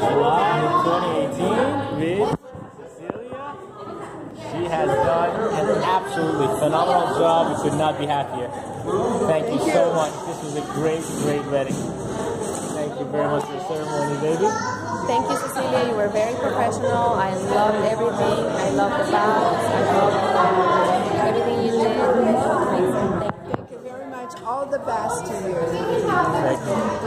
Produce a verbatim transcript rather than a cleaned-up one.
July twenty eighteen with Cecilia. She has done an absolutely phenomenal job. We could not be happier. Thank you so much. This was a great, great wedding. Thank you very much for the ceremony, baby. Thank you, Cecilia. You were very professional. I loved everything. I loved the vows. I loved everything you did. Thank you. Thank you very much. All the best to you. Thank you.